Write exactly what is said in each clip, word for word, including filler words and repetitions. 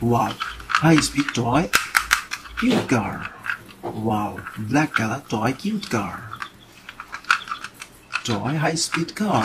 Wow, high-speed toy, cute car. Wow, black color toy, cute car. Toy high-speed car.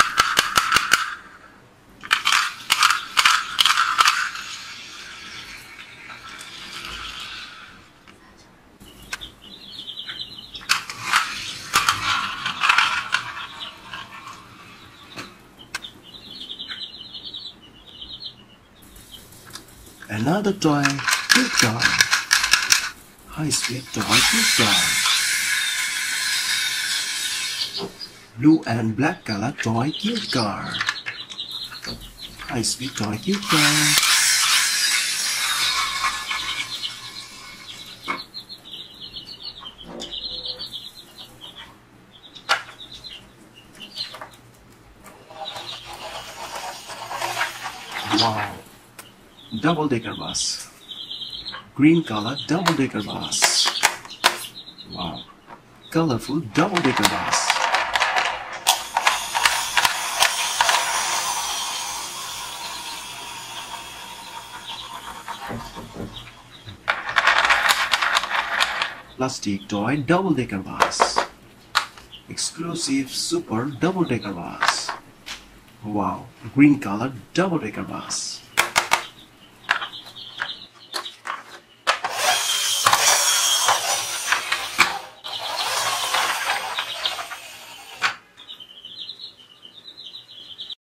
Another toy, cute car. High-speed toy, cute car. Blue and black color toy, cute car. High-speed toy, cute car. Wow. Double-decker bus. Green color double-decker bus. Wow. Colorful double-decker bus. Plastic toy double-decker bus. Exclusive super double-decker bus. Wow. Green color double-decker bus.